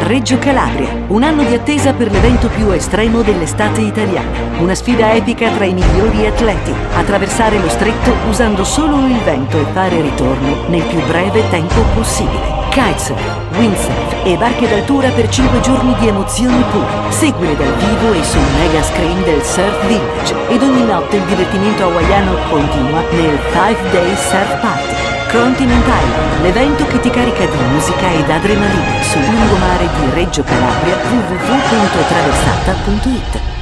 Reggio Calabria. Un anno di attesa per l'evento più estremo dell'estate italiana. Una sfida epica tra i migliori atleti. Attraversare lo stretto usando solo il vento e fare ritorno nel più breve tempo possibile. Kitesurf, windsurf e barche d'altura per 5 giorni di emozioni pure. Seguile dal vivo e sul mega screen del Surf Village. Ed ogni notte il divertimento hawaiano continua nel 5-Day Surf Party. Continent Island, l'evento che ti carica di musica ed adrenalina sul lungomare di Reggio Calabria. www.traversata.it